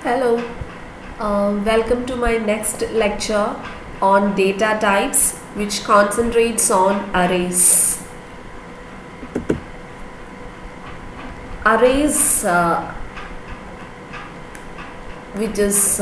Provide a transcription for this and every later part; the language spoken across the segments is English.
Hello, welcome to my next lecture on data types, which concentrates on arrays. Arrays, which is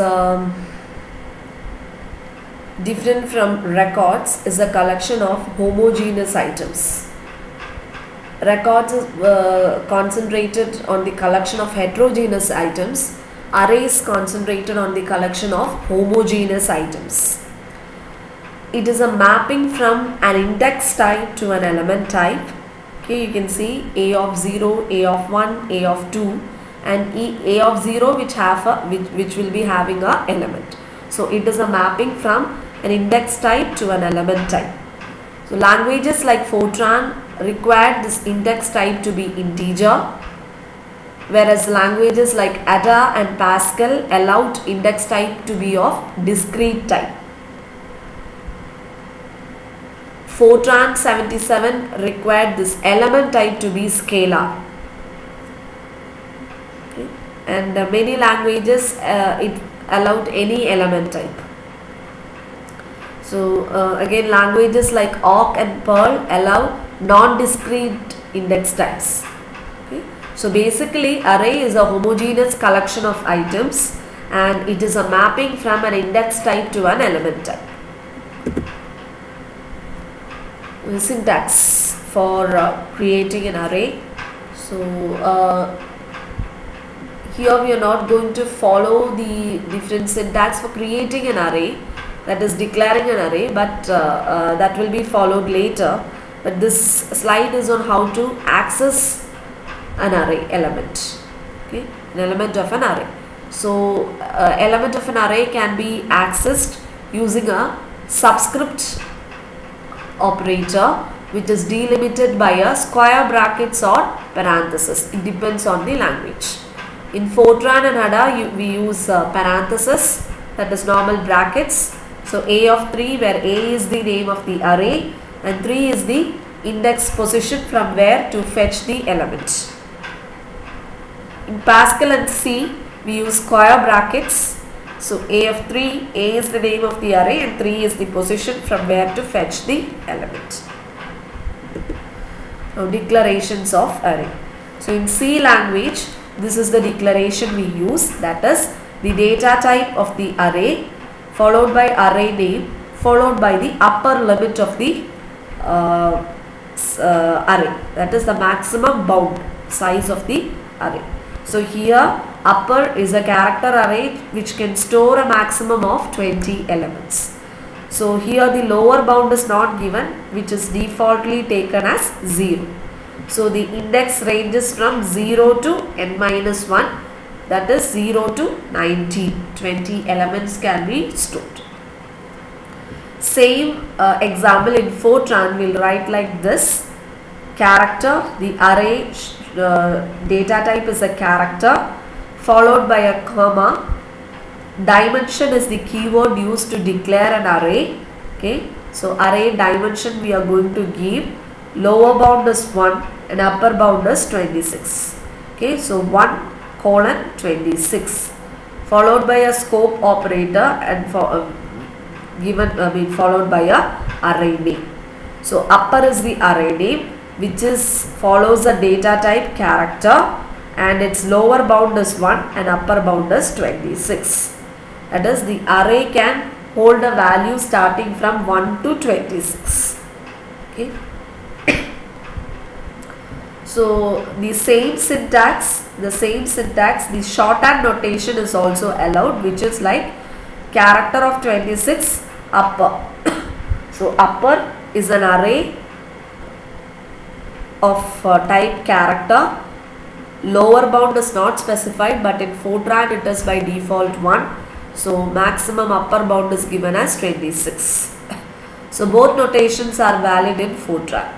different from records, is a collection of homogeneous items. Records is concentrated on the collection of heterogeneous items. Arrays concentrated on the collection of homogeneous items. It is a mapping from an index type to an element type. Okay, you can see A of 0, A of 1, A of 2, and A of 0 which will be having a element. So it is a mapping from an index type to an element type. So languages like Fortran require this index type to be integer, whereas languages like Ada and Pascal allowed index type to be of discrete type. Fortran 77 required this element type to be scalar. Okay. And many languages it allowed any element type. So again, languages like Awk and Perl allow non-discrete index types. Okay. So basically, array is a homogeneous collection of items, and it is a mapping from an index type to an element type. Syntax for creating an array. So here we are not going to follow the different syntax for creating an array, that is declaring an array, but that will be followed later. But this slide is on how to access an array element. Okay, an element of an array. So element of an array can be accessed using a subscript operator, which is delimited by a square brackets or parenthesis. It depends on the language. In Fortran and Ada we use parenthesis, that is normal brackets. So A of 3, where A is the name of the array and 3 is the index position from where to fetch the element. In Pascal and C we use square brackets. So A of 3, A is the name of the array and 3 is the position from where to fetch the element. Now declarations of array. So in C language, this is the declaration we use, that is the data type of the array followed by array name followed by the upper limit of the array, that is the maximum bound size of the array. So here upper is a character array which can store a maximum of 20 elements. So here the lower bound is not given, which is defaultly taken as 0. So the index ranges from 0 to n-1, that is 0 to 19. 20 elements can be stored. Same example in Fortran will write like this. Character, the array data type is a character followed by a comma. Dimension is the keyword used to declare an array. Okay, so array dimension we are going to give. Lower bound is 1 and upper bound is 26. Okay, so 1:26 followed by a scope operator and followed by a array name. So upper is the array name, which follows a data type character, and its lower bound is 1 and upper bound is 26. That is, the array can hold a value starting from 1 to 26. Okay. So the same syntax, the shorthand notation is also allowed, which is like character of 26 upper. So upper is an array of type character. Lower bound is not specified, but in Fortran it is by default 1. So maximum upper bound is given as 26. So both notations are valid in Fortran.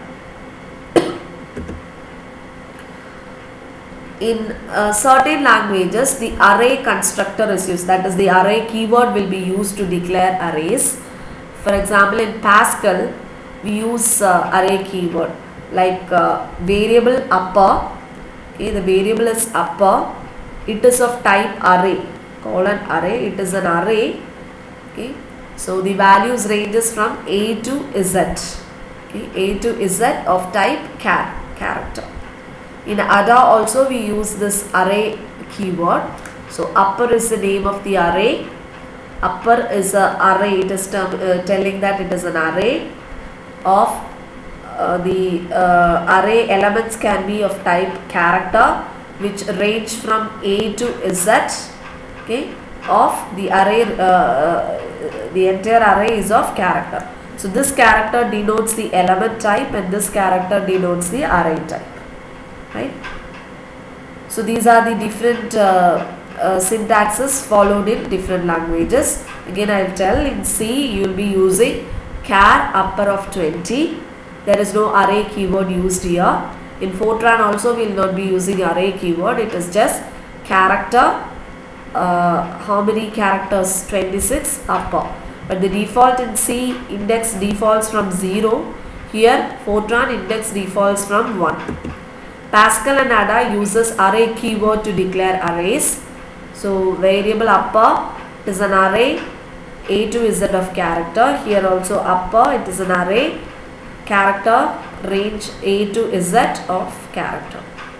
In certain languages, the array constructor is used, that is the array keyword will be used to declare arrays. For example, in Pascal we use array keyword like variable upper. Okay, the variable is upper. It is of type array, colon array. It is an array. Okay. So the values ranges from A to Z. Okay. A to Z of type character. In ADA also we use this array keyword. So upper is the name of the array. Upper is an array. It is telling that it is an array of the array elements can be of type character, which range from A to Z. Okay, of the array, the entire array is of character. So this character denotes the element type and this character denotes the array type. Right. So these are the different syntaxes followed in different languages. Again I will tell, in C you will be using char upper of 20. There is no array keyword used here. In Fortran also we will not be using array keyword. It is just character. How many characters? 26 upper. But the default in C, index defaults from 0. Here Fortran index defaults from 1. Pascal and ADA uses array keyword to declare arrays. So variable upper is an array, A to Z of character. Here also upper, it is an array, character, range A to Z of character.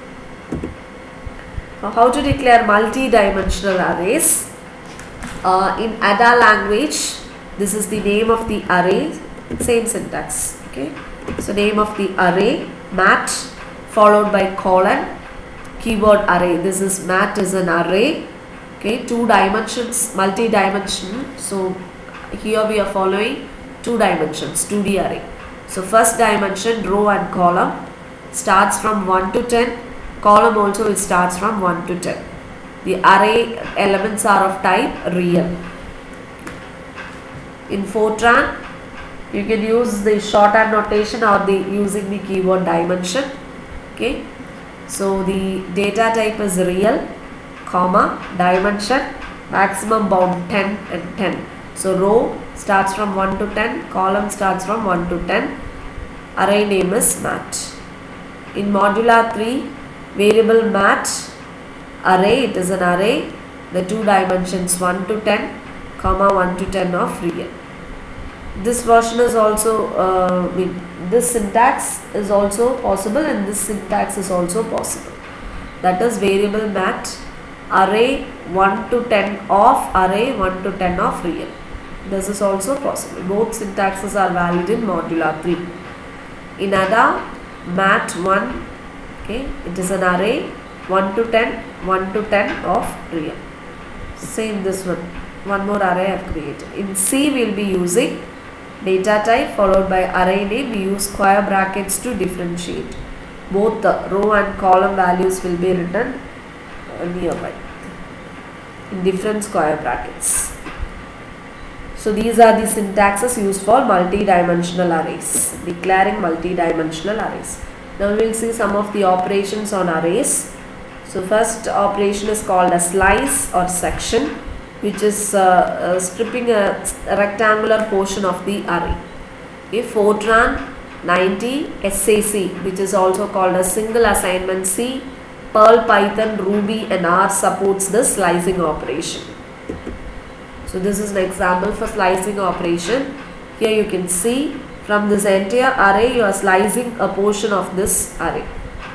Now how to declare multi-dimensional arrays? In ADA language, this is the name of the array, same syntax. Okay, so name of the array, mat, followed by colon, keyword array. This is mat is an array. Okay, 2 dimensions, multi-dimensional. So here we are following 2 dimensions, 2D array. So first dimension, row and column, starts from 1 to 10. Column also will starts from 1 to 10. The array elements are of type real. In Fortran, you can use the shorthand notation or the using the keyword dimension. Okay, so the data type is real, comma, dimension, maximum bound 10 and 10. So row starts from 1 to 10, column starts from 1 to 10, array name is mat. In modular 3, variable mat, array, it is an array, the 2 dimensions 1 to 10, comma 1 to 10 of real. This version is also, this syntax is also possible and this syntax is also possible. That is variable mat, array 1 to 10 of array 1 to 10 of real. This is also possible. Both syntaxes are valid in modular 3. In ADA, mat 1, okay, it is an array 1 to 10, 1 to 10 of real. Same this one. One more array I have created. In C we will be using data type followed by array name. We use square brackets to differentiate. Both the row and column values will be written nearby in different square brackets. So these are the syntaxes used for multi-dimensional arrays, declaring multi-dimensional arrays. Now we will see some of the operations on arrays. So first operation is called a slice or section, which is stripping a rectangular portion of the array. Okay, Fortran 90 SAC, which is also called a single assignment C, Perl, Python, Ruby and R supports the slicing operation. So this is an example for slicing operation. Here you can see from this entire array you are slicing a portion of this array.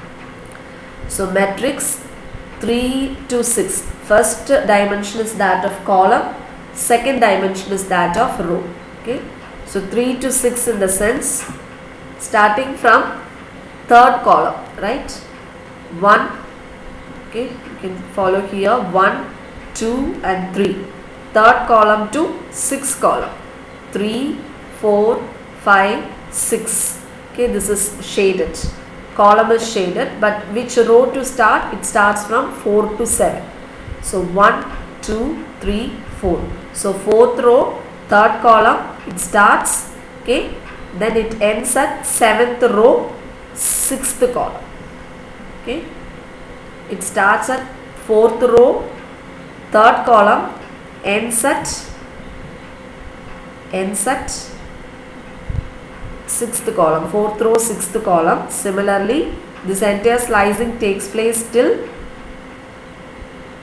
So matrix 3 to 6. First dimension is that of column, second dimension is that of row. Okay, so 3 to 6 in the sense starting from third column, right? 1, okay, you can follow here 1, 2 and 3. Third column to 6th column, 3, 4, 5, 6. Okay, this is shaded. Column is shaded, but which row to start? It starts from 4 to 7. So 1, 2, 3, 4. So 4th row, 3rd column, it starts, okay, then it ends at 7th row, 6th column. Okay, it starts at 4th row, 3rd column, ends at 6th column, 4th row, 6th column. Similarly, this entire slicing takes place till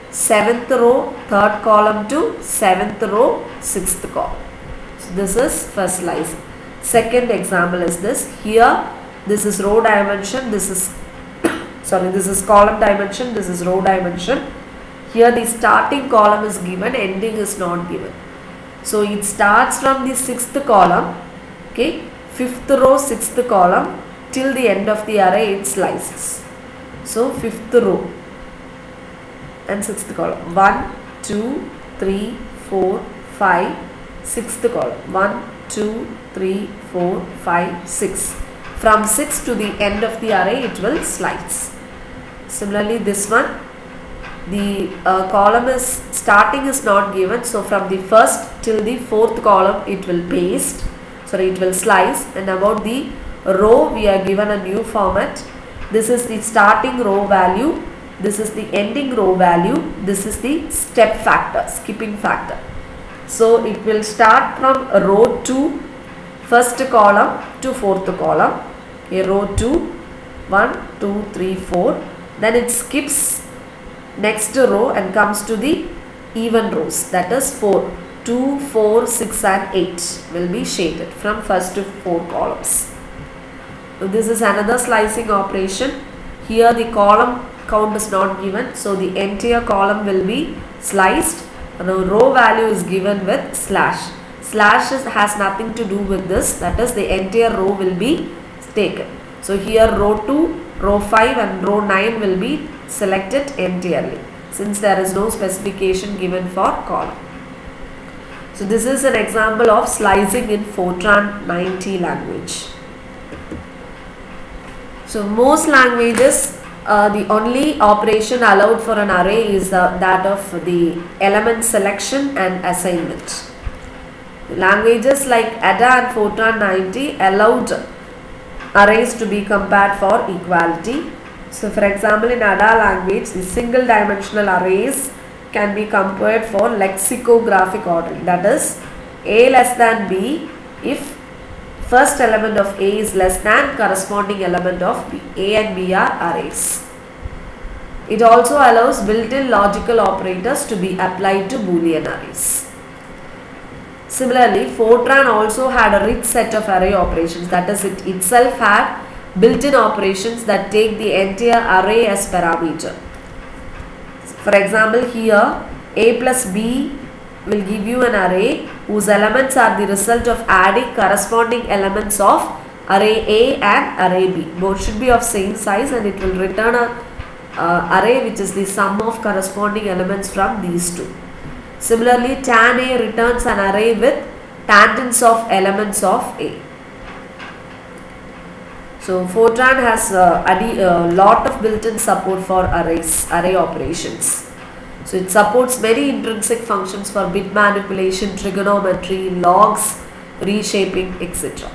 7th row, 3rd column to 7th row, 6th column. So this is first slicing. Second example is this. Here this is row dimension, this is this is column dimension, this is row dimension. Here the starting column is given, ending is not given. So it starts from the 6th column, okay, 5th row, 6th column till the end of the array it slices. So 5th row and 6th column, 1, 2, 3, 4, 5, 6th column, 1, 2, 3, 4, 5, 6. From 6 to the end of the array it will slice. Similarly this one, the column is starting is not given, so from the 1st till the 4th column it will paste, it will slice, and about the row we are given a new format. This is the starting row value, this is the ending row value, this is the step factor, skipping factor. So it will start from row 2, 1st column to 4th column, row 2, 1, 2, 3, 4, then it skips next row and comes to the even rows, that is 4, 2, 4, 6 and 8 will be shaded from 1st to 4 columns. So this is another slicing operation. Here the column count is not given, so the entire column will be sliced. The row value is given with slash. Slash has nothing to do with this, that is the entire row will be taken. So here row 2, row 5 and row 9 will be selected entirely, since there is no specification given for column. So this is an example of slicing in Fortran 90 language. So most languages, the only operation allowed for an array is that of the element selection and assignment. Languages like Ada and Fortran 90 allowed arrays to be compared for equality. So for example, in Ada language, the single dimensional arrays can be compared for lexicographic ordering, that is A less than B if first element of A is less than corresponding element of B. A and B are arrays. It also allows built-in logical operators to be applied to Boolean arrays. Similarly, Fortran also had a rich set of array operations, that is it itself had built-in operations that take the entire array as parameter. For example, here A plus B will give you an array whose elements are the result of adding corresponding elements of array A and array B. Both should be of same size and it will return a array which is the sum of corresponding elements from these two. Similarly, tan A returns an array with tangents of elements of A. So Fortran has a lot of built-in support for array operations. So it supports many intrinsic functions for bit manipulation, trigonometry, logs, reshaping, etc.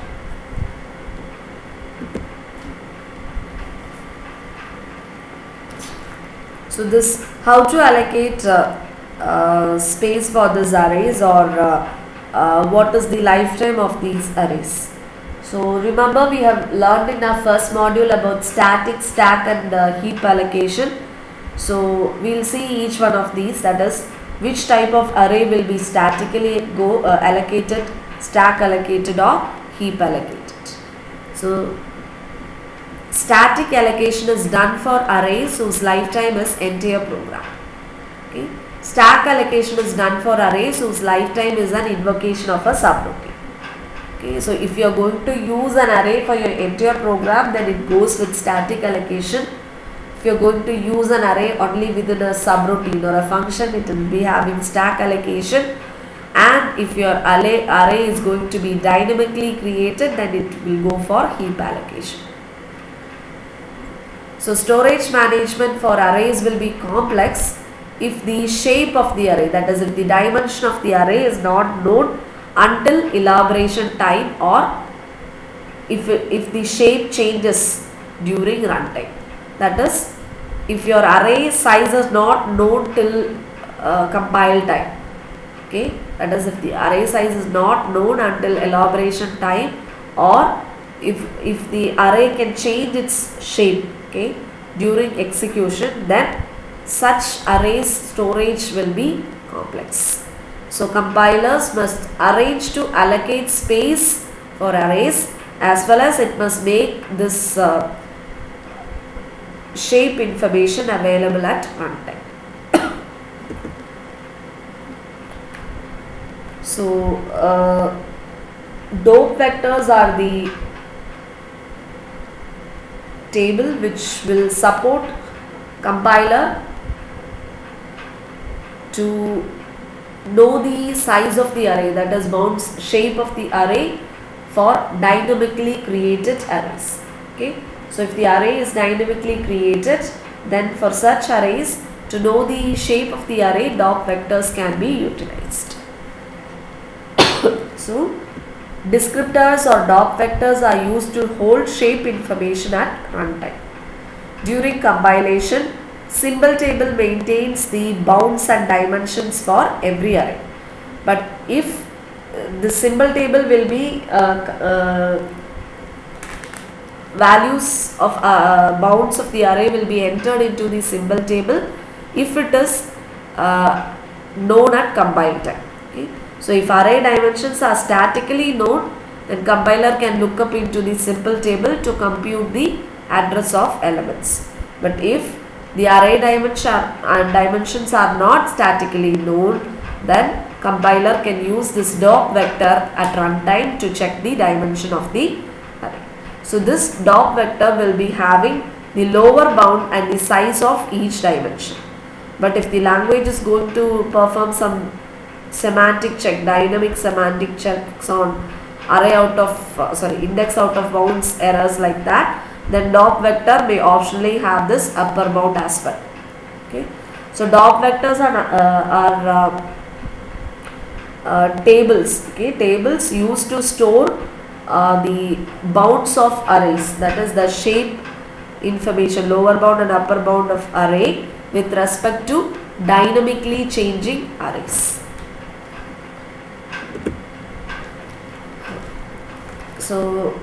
So this, how to allocate space for these arrays, or what is the lifetime of these arrays. So remember, we have learned in our first module about static, stack and heap allocation. So we will see each one of these, that is which type of array will be statically allocated, stack allocated or heap allocated. So static allocation is done for arrays whose lifetime is entire program. Okay. Stack allocation is done for arrays whose lifetime is an invocation of a subroutine. Okay, so if you are going to use an array for your entire program, then it goes with static allocation. If you are going to use an array only within a subroutine or a function, it will be having stack allocation. And if your array is going to be dynamically created, then it will go for heap allocation. So storage management for arrays will be complex if the shape of the array, that is if the dimension of the array is not known until elaboration time, or if the shape changes during runtime. That is, if your array size is not known till compile time. Okay, that is if the array size is not known until elaboration time, or if the array can change its shape, okay, during execution, then such arrays storage will be complex. So compilers must arrange to allocate space for arrays, as well as it must make this shape information available at runtime. So dope vectors are the table which will support compiler to know the size of the array, that is bounds shape of the array for dynamically created arrays. Okay, so if the array is dynamically created, then for such arrays, to know the shape of the array, dope vectors can be utilized. So descriptors or dope vectors are used to hold shape information at runtime. During compilation, symbol table maintains the bounds and dimensions for every array. But if the symbol table will be values of bounds of the array will be entered into the symbol table if it is known at compile time. Okay. So if array dimensions are statically known, then compiler can look up into the symbol table to compute the address of elements. But if the array dimensions are not statically known, then compiler can use this dope vector at runtime to check the dimension of the array. So this dope vector will be having the lower bound and the size of each dimension. But if the language is going to perform some semantic check, dynamic semantic checks on array out of index out of bounds errors like that, then dope vector may optionally have this upper bound as well. Okay, so dope vectors are tables. Okay, tables used to store the bounds of arrays, that is the shape information, lower bound and upper bound of array with respect to dynamically changing arrays. So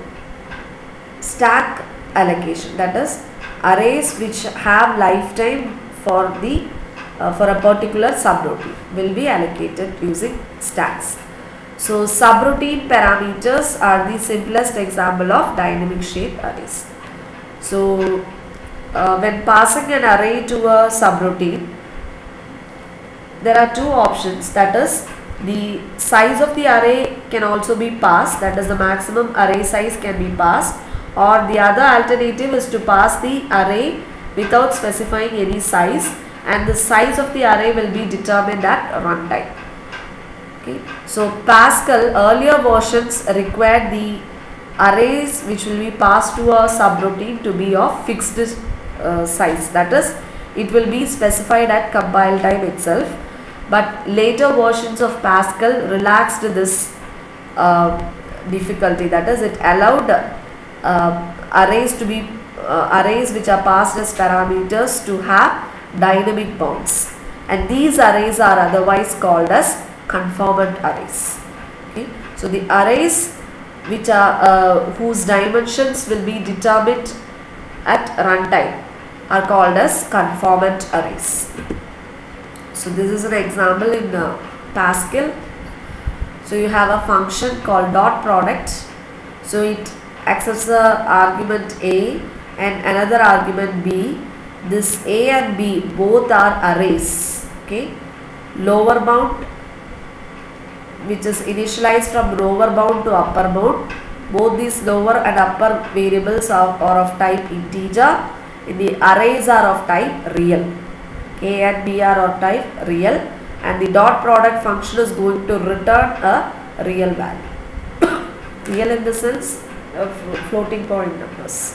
stack allocation, that is arrays which have lifetime for the for a particular subroutine will be allocated using stacks. So subroutine parameters are the simplest example of dynamic shape arrays. So when passing an array to a subroutine, there are two options, that is the size of the array can also be passed, that is the maximum array size can be passed, or the other alternative is to pass the array without specifying any size, and the size of the array will be determined at runtime. Okay. So Pascal earlier versions required the arrays which will be passed to a subroutine to be of fixed size, that is it will be specified at compile time itself. But later versions of Pascal relaxed this difficulty, that is it allowed arrays to be arrays which are passed as parameters to have dynamic bounds, and these arrays are otherwise called as conformant arrays. Okay. So the arrays which are whose dimensions will be determined at runtime are called as conformant arrays. So this is an example in Pascal. So you have a function called dot product. So it accepts the argument A and another argument B. This A and B both are arrays. Okay, lower bound which is initialized from lower bound to upper bound. Both these lower and upper variables are of type integer, and the arrays are of type real. A and B are of type real, and the dot product function is going to return a real value. Real in the sense of floating point numbers.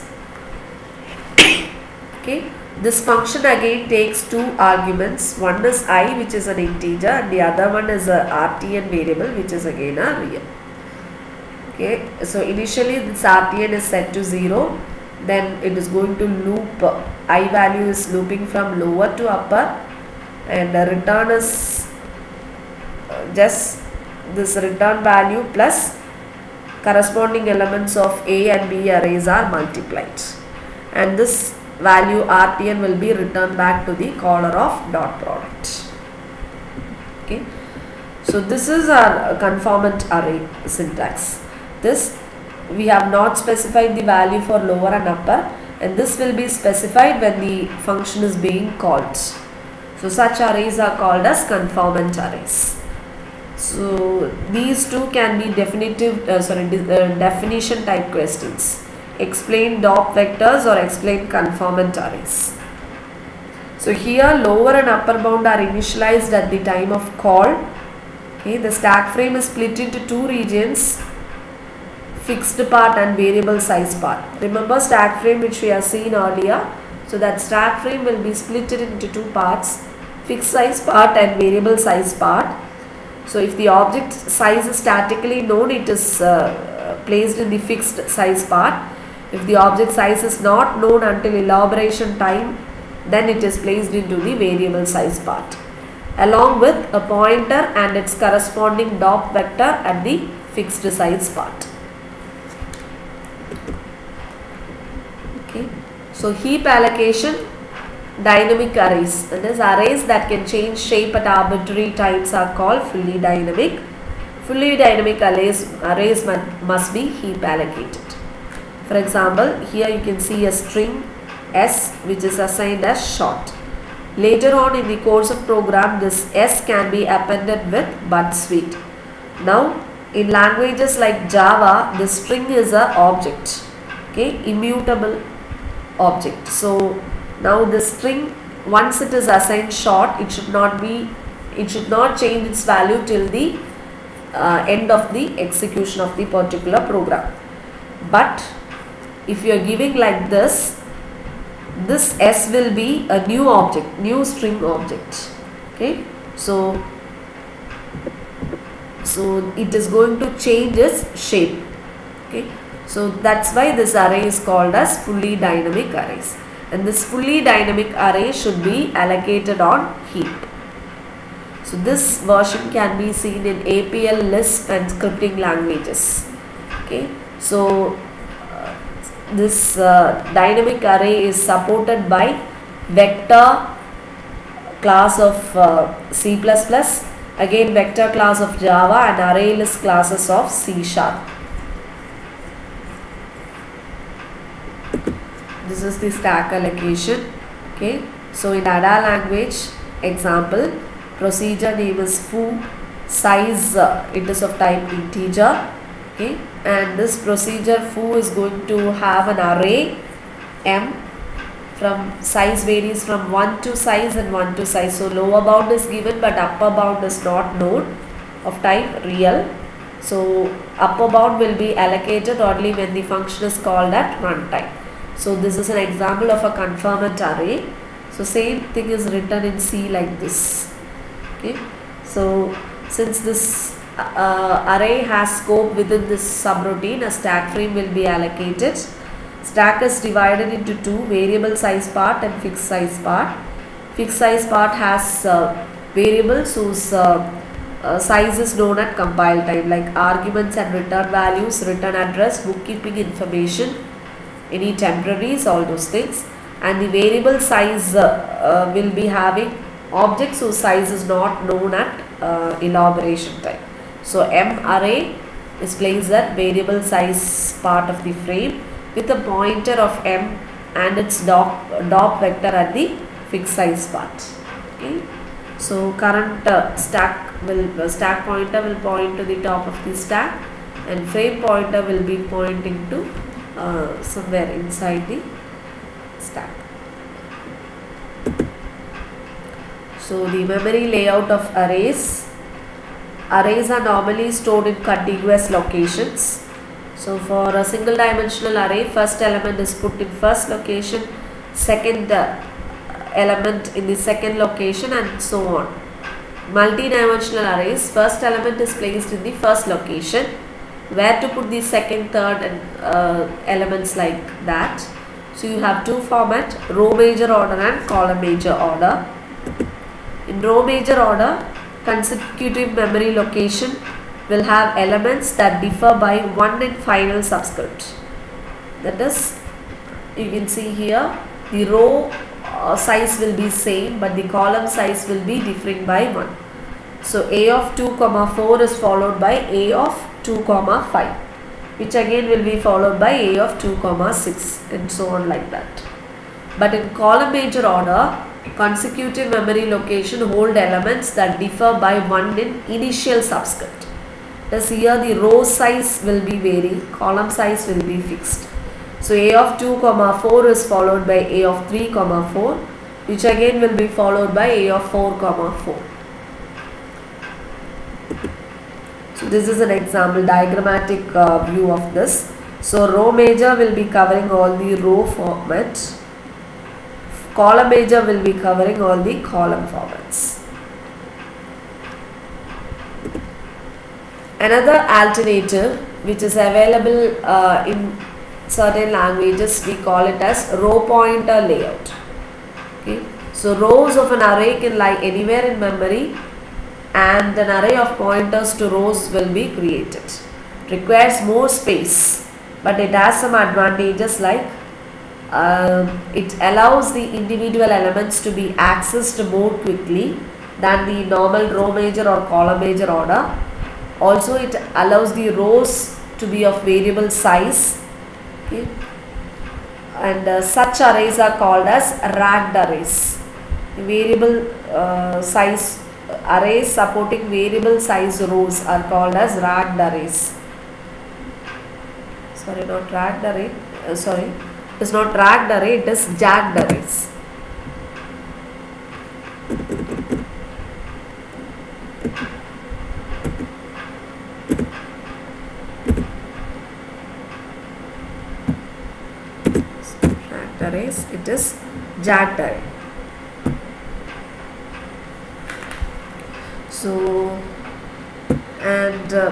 Okay, this function again takes two arguments. One is I, which is an integer, and the other one is a RTN variable, which is again a real. Okay, so initially this RTN is set to 0. Then it is going to loop, I value is looping from lower to upper, and the return is just this return value plus corresponding elements of A and B arrays are multiplied, and this value RTN will be returned back to the caller of dot product. Okay, so this is our conformant array syntax. This we have not specified the value for lower and upper, and this will be specified when the function is being called. So such arrays are called as conformant arrays. So these two can be definition type questions. Explain DOP vectors or explain conformant arrays. So here lower and upper bound are initialized at the time of call. Okay, the stack frame is split into two regions, fixed part and variable size part. Remember stack frame which we have seen earlier. So that stack frame will be split into two parts, fixed size part and variable size part. So if the object size is statically known, it is placed in the fixed size part. If the object size is not known until elaboration time, then it is placed into the variable size part, along with a pointer and its corresponding DOP vector at the fixed size part. Okay, so heap allocation, dynamic arrays, that is arrays that can change shape at arbitrary times are called fully dynamic. Fully dynamic arrays must be heap allocated. For example, here you can see a string S which is assigned as short. Later on in the course of program, this S can be appended with but sweet. Now in languages like Java, the string is an object, okay, immutable object. So now the string, once it is assigned short, it should not change its value till the end of the execution of the particular program. But if you are giving like this S will be a new object, new string object. Okay, so it is going to change its shape. Okay, so that's why this array is called as fully dynamic arrays, and this fully dynamic array should be allocated on heap. So this version can be seen in APL, Lisp and scripting languages. Okay, so this dynamic array is supported by vector class of C++, again vector class of Java and ArrayList classes of C#. This is the stack allocation. Okay, so in Ada language, example, procedure name is foo, size it is of type integer. Okay, and this procedure foo is going to have an array M, from size varies from 1 to size and 1 to size. So lower bound is given but upper bound is not known, of type real. So upper bound will be allocated only when the function is called at runtime. So this is an example of a conformant array. So same thing is written in C like this. Okay, so since this array has scope within this subroutine, a stack frame will be allocated. Stack is divided into two, variable size part and fixed size part. Fixed size part has variables whose size is known at compile time, like arguments and return values, return address, bookkeeping information, any temporaries, all those things. And the variable size will be having objects whose size is not known at elaboration time. So M array is placed at variable size part of the frame with a pointer of M and its DOP vector at the fixed size part. Okay, so current stack pointer will point to the top of the stack, and frame pointer will be pointing to somewhere inside the stack. So the memory layout of arrays. Arrays are normally stored in contiguous locations. So for a single dimensional array, first element is put in first location, second element in the second location, and so on. Multi-dimensional arrays, first element is placed in the first location, where to put the second, third and elements like that. So you have two formats, row major order and column major order. In row major order, consecutive memory location will have elements that differ by one in final subscript. That is, you can see here the row size will be same, but the column size will be differing by 1. So A of 2 comma 4 is followed by A of 2 comma 5, which again will be followed by A of 2 comma 6, and so on like that. But in column major order, consecutive memory location hold elements that differ by 1 in initial subscript. Thus here the row size will be varying, column size will be fixed. So A of 2 comma 4 is followed by A of 3 comma 4, which again will be followed by A of 4 comma 4. So this is an example diagrammatic view of this. So row major will be covering all the row format. Column major will be covering all the column formats. Another alternative which is available in certain languages, we call it as row pointer layout. Okay. So rows of an array can lie anywhere in memory, and an array of pointers to rows will be created. It requires more space, but it has some advantages like it allows the individual elements to be accessed more quickly than the normal row major or column major order. Also, it allows the rows to be of variable size. Okay. And such arrays are called as racked arrays. Variable size arrays supporting variable size rows are called as racked arrays. Sorry, not racked array. Sorry, it is not racked array, it is jagged arrays. Racked arrays, it is jagged array. So, and the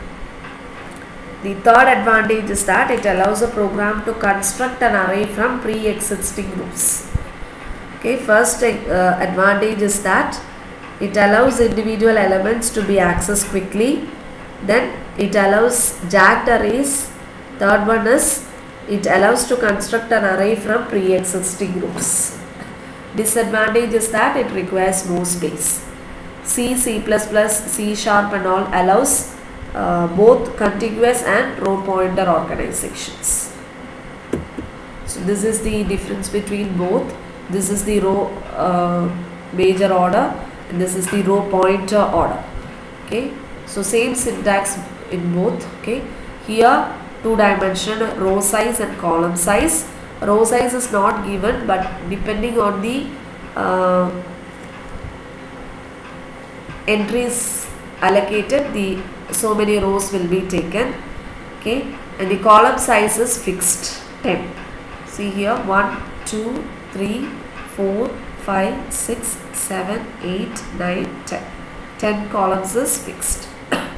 third advantage is that it allows a program to construct an array from pre-existing rows. Okay, first advantage is that it allows individual elements to be accessed quickly. Then it allows jagged arrays. Third one is it allows to construct an array from pre-existing rows. Disadvantage is that it requires more space. C, C++, C# and all allows both contiguous and row pointer organizations. So this is the difference between both. This is the row major order and this is the row pointer order. Okay, so same syntax in both. Okay, here two-dimensional row size and column size. Row size is not given, but depending on the entries allocated, the so many rows will be taken. Okay, and the column size is fixed 10. See here 1, 2, 3, 4, 5, 6, 7, 8, 9, 10. 10 columns is fixed.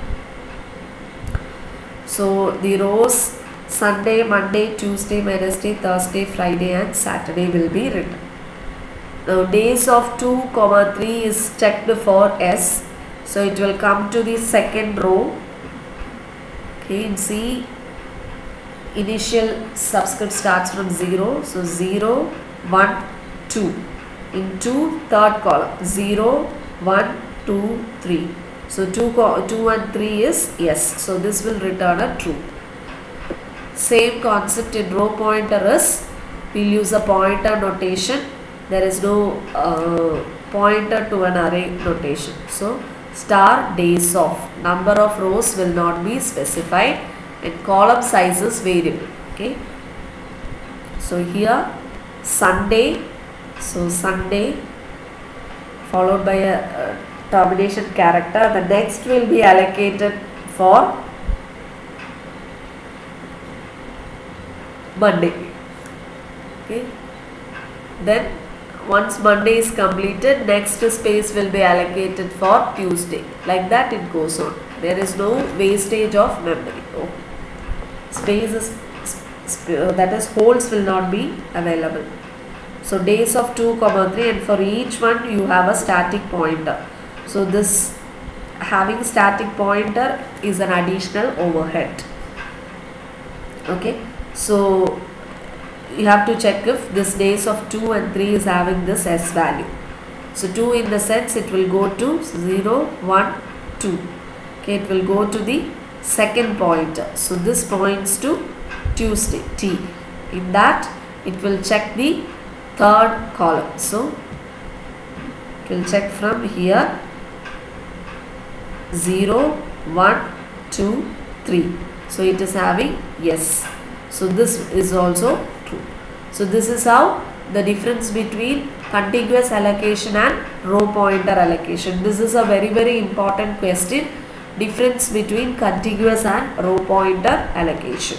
So the rows Sunday, Monday, Tuesday, Wednesday, Thursday, Friday and Saturday will be written. Now days of 2, 3 is checked for S. So it will come to the second row. Okay, and see initial subscript starts from 0. So 0, 1, 2. Into third column 0, 1, 2, 3. So 2 and 3 is yes. So this will return a true. Same concept in row pointer is we'll use a pointer notation. There is no pointer to an array notation. So star days of, number of rows will not be specified and column size is variable. Okay. So here Sunday. So Sunday followed by a termination character. The next will be allocated for Monday. Okay. Then once Monday is completed, next space will be allocated for Tuesday. Like that it goes on. There is no wastage of memory. Oh. Space is that is holes will not be available. So days of 2, 3 and for each one you have a static pointer. So this having static pointer is an additional overhead. Okay. So you have to check if this days of 2 and 3 is having this S value. So 2 in the sense it will go to 0, 1, 2. Okay, it will go to the second pointer. So this points to Tuesday, T. In that it will check the third column. So it will check from here 0, 1, 2, 3. So it is having yes. So this is also true. So this is how the difference between contiguous allocation and row pointer allocation. This is a very important question. Difference between contiguous and row pointer allocation.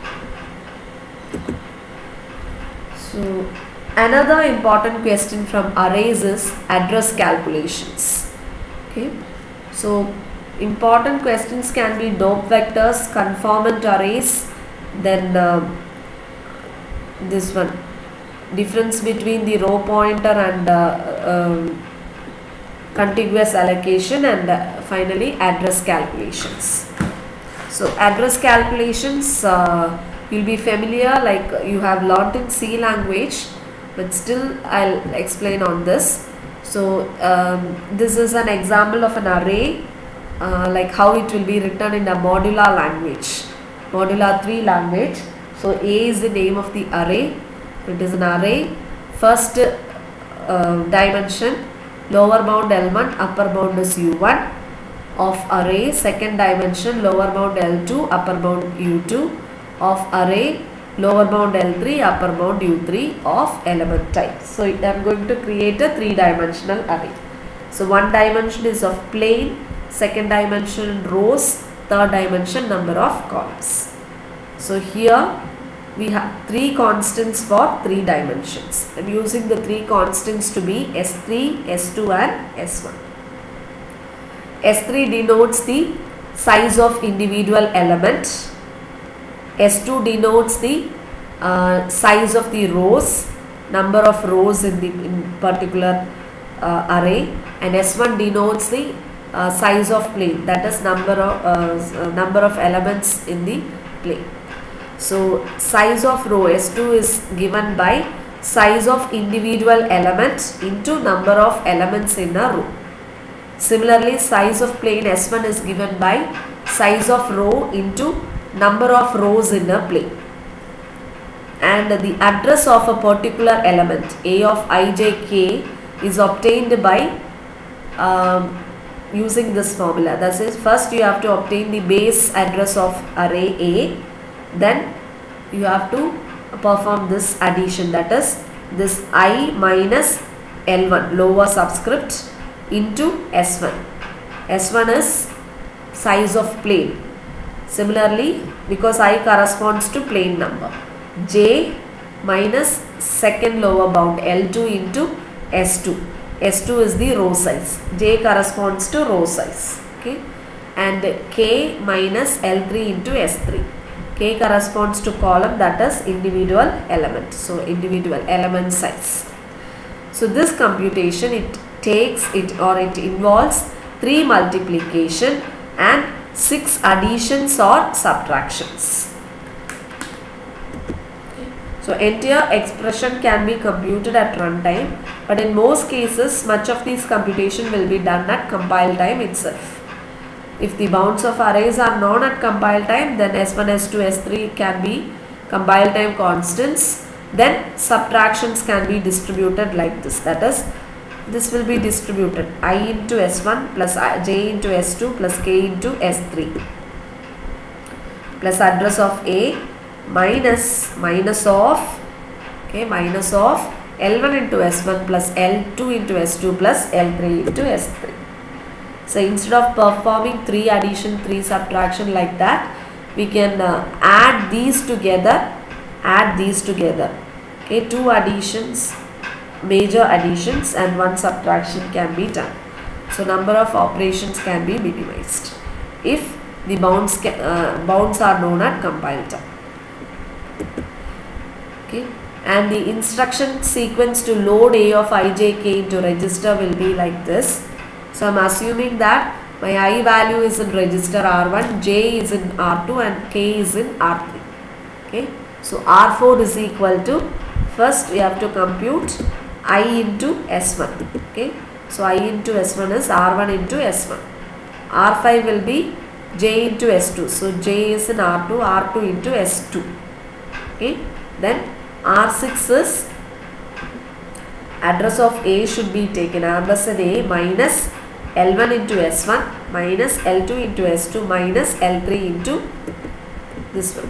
So another important question from arrays is address calculations. Okay. So important questions can be dope vectors, conformant arrays, then this one, difference between the row pointer and contiguous allocation, and finally address calculations. So address calculations you'll be familiar, like you have learnt in C language, but still I'll explain on this. So this is an example of an array, like how it will be written in a modular language, modular 3 language. So A is the name of the array. It is an array. First dimension, lower bound L1, upper bound is U1 of array. Second dimension, lower bound L2, upper bound U2 of array. Lower bound L3, upper bound U3 of element type. So I am going to create a 3-dimensional array. So one dimension is of plane, second dimension rows, third dimension number of columns. So here we have 3 constants for 3 dimensions. I am using the 3 constants to be S3, S2 and S1. S3 denotes the size of individual element. S2 denotes the size of the rows, number of rows in the particular array, and S1 denotes the size of plane, that is number of elements in the plane. So size of row S2 is given by size of individual elements into number of elements in a row. Similarly, size of plane S1 is given by size of row into number of rows in a plane. And the address of a particular element A of ijk is obtained by using this formula. That is, first you have to obtain the base address of array A, then you have to perform this addition, that is this I minus L1 lower subscript into S1. S1 is size of plane. Similarly, because I corresponds to plane number, J minus second lower bound L2 into S2. S2 is the row size. J corresponds to row size. Okay, and K minus L3 into S3. K corresponds to column, that is individual element. So individual element size. So this computation, it involves 3 multiplication and 6 additions or subtractions. So entire expression can be computed at runtime, but in most cases much of this computation will be done at compile time itself. If the bounds of arrays are known at compile time, then S1, S2, S3 can be compile time constants. Then subtractions can be distributed like this, that is, this will be distributed I into S1 plus J into S2 plus K into S3 plus address of A minus of L1 into S1 plus L2 into S2 plus L3 into S3. So instead of performing 3 addition, 3 subtraction like that, we can add these together. Okay, 2 additions, major additions, and 1 subtraction can be done. So number of operations can be minimized if the bounds are known at compile time. Okay, and the instruction sequence to load A of ijk into register will be like this. So I am assuming that my I value is in register R1, J is in R2 and K is in R3. Okay, So R4 is equal to, first we have to compute I into S1. Okay, so I into S1 is R1 into S1. R5 will be J into S2. So J is in R2, R2 into S2. Okay, then R6 is, address of A should be taken, ampersand A minus L1 into S1 minus L2 into S2 minus L3 into this one.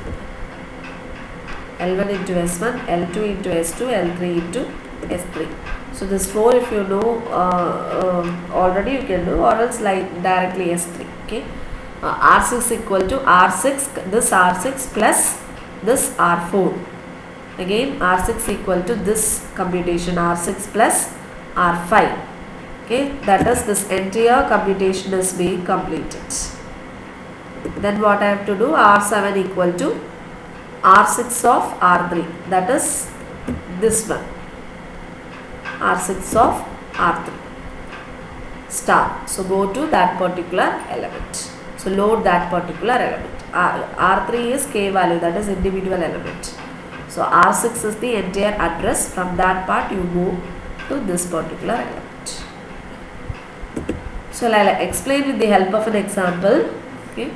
L1 into S1, L2 into S2, L3 into S3. So this 4, if you know already, you can do, or else like directly S3. Okay, R6 equal to R6, this R6 plus this R4. Again R6 equal to this computation, R6 plus R5. Okay, that is, this entire computation is being completed. Then what I have to do, R7 equal to R6 of R3, that is this one, R6 of R3 star. So go to that particular element. So load that particular element. R3 is k value, that is individual element. So R6 is the entire address. From that part you go to this particular element. So I'll explain with the help of an example. Okay.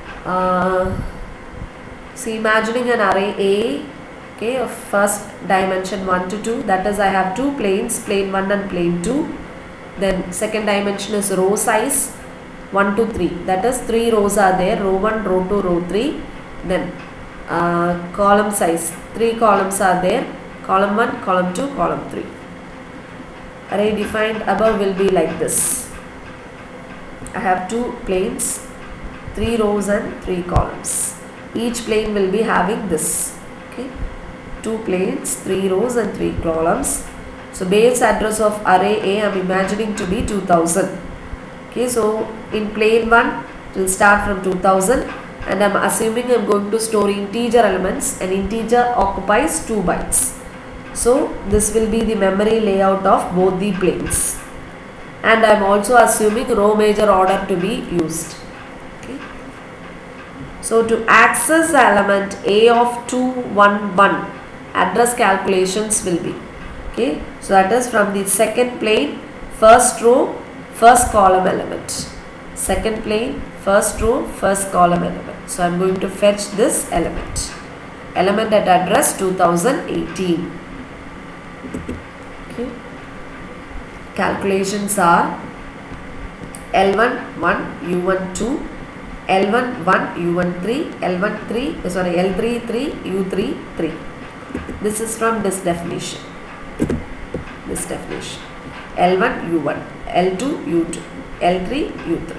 See, imagining an array A, okay, of first dimension 1 to 2, that is, I have two planes, plane 1 and plane 2. Then second dimension is row size 1 to 3, that is 3 rows are there, row 1, row 2, row 3. Then column size, 3 columns are there, column 1, column 2, column 3. Array defined above will be like this. I have two planes, 3 rows and 3 columns. Each plane will be having this. Okay, 2 planes, 3 rows and 3 columns. So base address of array A I am imagining to be 2000. Okay, so in plane 1 it will start from 2000, and I am assuming I am going to store integer elements, and integer occupies 2 bytes. So this will be the memory layout of both the planes, and I am also assuming row major order to be used. Okay. So to access the element A of 211, address calculations will be, okay, so that is from the second plane, first row, first column element. Second plane, first row, first column element. So I am going to fetch this element. Element at address 2018. Okay. Calculations are L1 1, U1 2, L1 1, U1 3, L1 3, sorry, L3 3, U3 3. This is from this definition. This definition. L1 U1, L2 U2, L3 U3.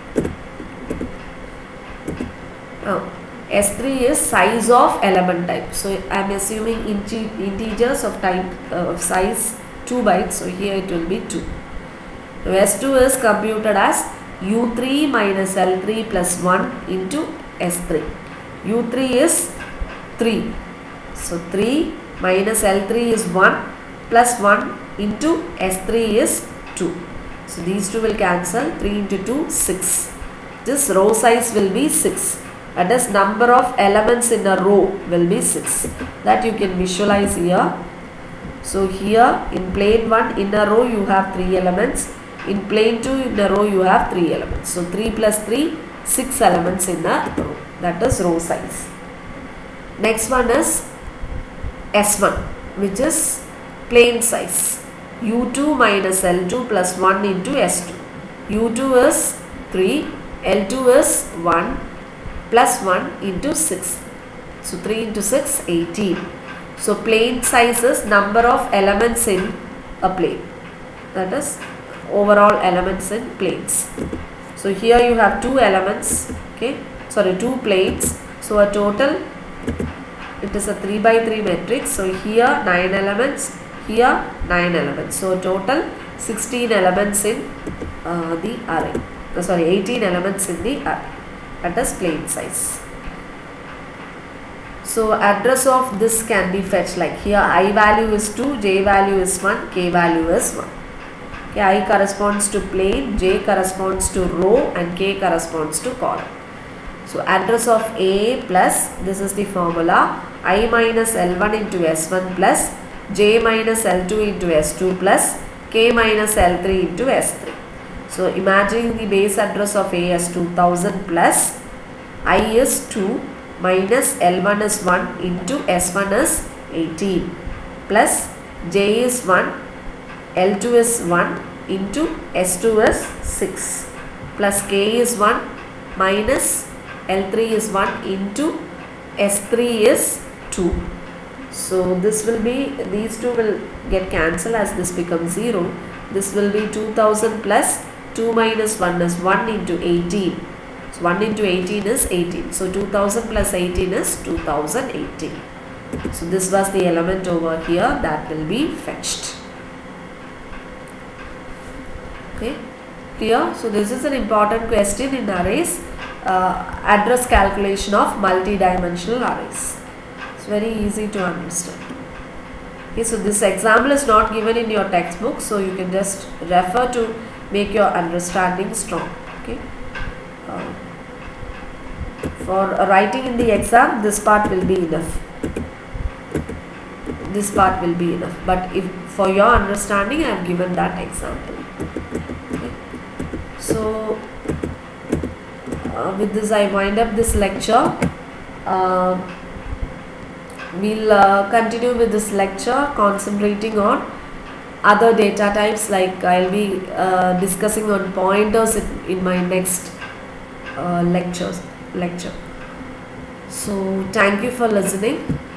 Now S3 is size of element type. So I am assuming integers of type of size 2 bytes. So here it will be 2. Now S2 is computed as U3 minus L3 plus 1 into S3. U3 is 3. So 3 minus L3 is 1 plus 1 into S3 is 2. So these two will cancel. 3 into 2, 6. This row size will be 6. That is, number of elements in a row will be 6. That you can visualize here. So here in plane 1 in a row you have 3 elements. In plane 2 in a row you have 3 elements. So 3 plus 3, 6 elements in a row. That is row size. Next one is S1, which is plane size. U2 minus L2 plus 1 into S2. U2 is 3, L2 is 1 plus 1 into 6. So 3 into 6, 18. So plane size is number of elements in a plane. That is overall elements in planes. So here you have 2 elements, okay, sorry, 2 planes. So a total, it is a 3 by 3 matrix. So here 9 elements, here 9 elements. So total 16 elements in the array. Sorry, 18 elements in the array. That is plane size. So address of this can be fetched like here. I value is 2, J value is 1, K value is 1. Okay, I corresponds to plane, J corresponds to row, and K corresponds to column. So address of A plus, this is the formula, I minus L1 into S1 plus J minus L2 into S2 plus K minus L3 into S3. So imagining the base address of A as 2000 plus I is 2 minus L1 is 1 into S1 is 18 plus J is 1, L2 is 1 into S2 is 6 plus K is 1 minus L3 is 1 into S3 is 2. So this will be, these two will get cancelled as this becomes 0. This will be 2000 plus 2 minus 1 is 1 into 18. So 1 into 18 is 18. So 2000 plus 18 is 2018. So this was the element over here that will be fetched. Okay, clear? So this is an important question in arrays, address calculation of multi-dimensional arrays. It's very easy to understand. Okay, so this example is not given in your textbook, so you can just refer to make your understanding strong. Okay. For writing in the exam, this part will be enough. This part will be enough. But if for your understanding, I have given that example. Okay. So with this, I wind up this lecture. We'll continue with this lecture, concentrating on other data types, like I'll be discussing on pointers in my next lecture. So thank you for listening.